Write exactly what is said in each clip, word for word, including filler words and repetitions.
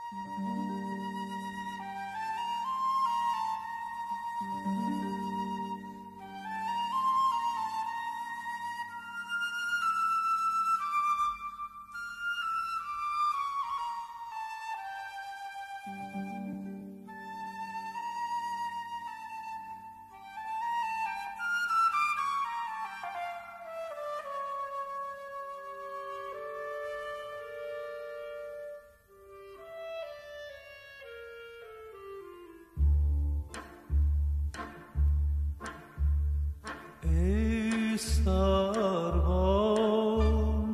ای سروان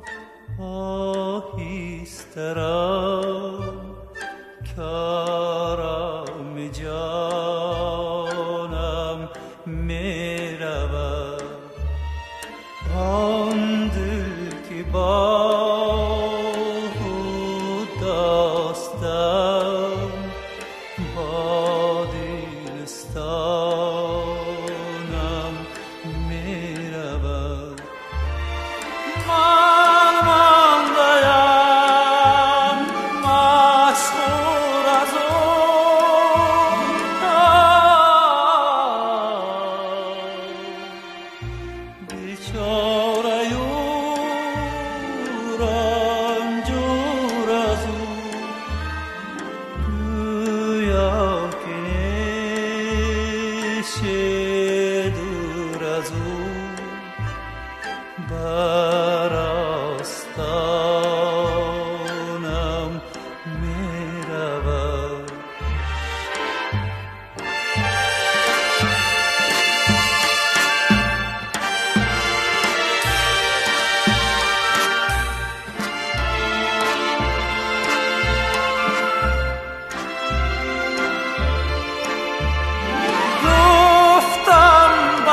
آهسته رو، کارم جانم می رود. آن دل که با خود داشتم با دلستانم می رود. من مانده‌ام مسحور از اون بیچاره و رنجور از او، گویا که نیست دور از او بر آستانم می رود. گفتم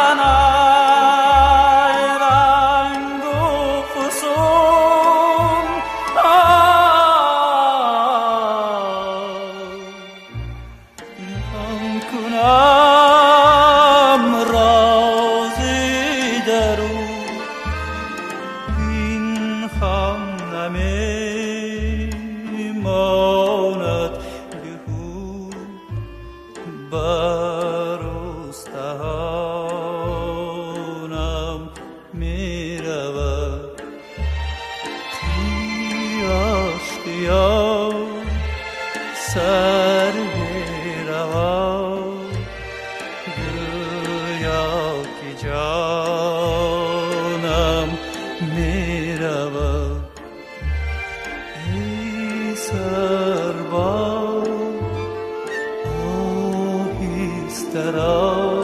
بنای رنگ و فسون، پنهان کنم رازی در او، این هم نمی ماند بهو بر استخوانم می رود. اشتیاق سر می رود، گویا که جانم می رود. ای سرباز آهسته رو،